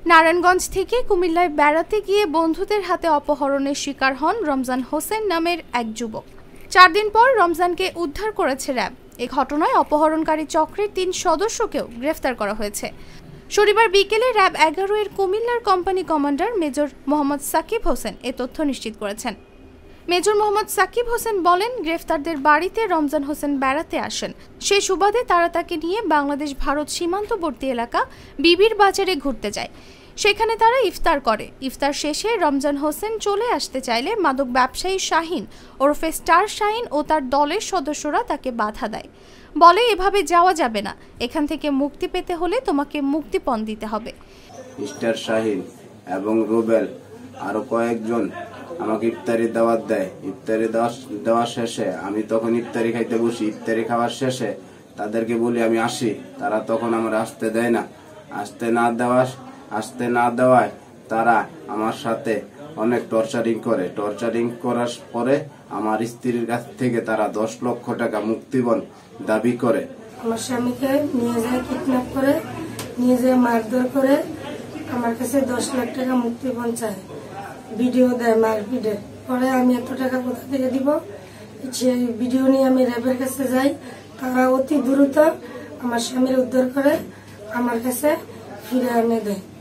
নারায়ণগঞ্জ থেকে কুমিল্লায় বেড়াতে গিয়ে বন্ধুদের হাতে অপহরণের শিকার হন রমজান হোসেন নামের এক যুবক। 4 দিন পর রমজানকে উদ্ধার করেছে র্যাব। এই ঘটনায় অপহরণকারী চক্রের 3 সদস্যকেও গ্রেফতার করা হয়েছে। শনিবার বিকেলে র্যাব 11 এর কুমিল্লার company commander major Mohammad Sakib Hossain এ তথ্য নিশ্চিত করেছেন। মেজর মোহাম্মদ সাকিব হোসেন বলেন, গ্রেফতারদের বাড়িতে রমজান হোসেন বেড়াতে আসেন। সেই সুবাদে তারা তাকে নিয়ে বাংলাদেশ ভারত সীমান্তবর্তী এলাকা বিবির বাজারে ঘুরতে যায়। সেখানে তারা ইফতার করে। ইফতার শেষে রমজান হোসেন চলে আসতে চাইলে মাদক ব্যবসায়ী শাহিন ওরফে স্টার শাহিন ও তার দলের সদস্যরা তাকে বাধা দেয়। বলে, এভাবে যাওয়া যাবে না, এখান থেকে মুক্তি পেতে হলে তোমাকে মুক্তিপণ দিতে হবে। স্টার শাহিন এবং রুবেল আরো কয়েকজন আমাকে ইফতারি দাওয়াত দেয়। ইফতারি দেওয়া শেষে আমি তখন ইফতারি খাইতে বসি। ইফতারি খাওয়ার শেষে তাদেরকে বলি আমি আসি, তারা তখন আমার আসতে দেয় না। আসতে না দেওয়ায় তারা আমার সাথে অনেক টর্চারিং করে। টর্চারিং করার পরে আমার স্ত্রীর কাছ থেকে তারা 10 লক্ষ টাকা মুক্তিপণ দাবি করে। আমার স্বামীকে নিয়ে যায়, কিডন্যাপ করে নিয়ে যায়, মারধর করে আমার কাছে 10 লাখ টাকা মুক্তিপণ চায়। ভিডিও দেয় মারপিটের। পরে আমি এত টাকা কোথা থেকে দিব, সেই ভিডিও নিয়ে আমি র্যাবের কাছে যাই। তারা অতি দ্রুত আমার স্বামীর উদ্ধার করে আমার কাছে ফিরে এনে দেয়।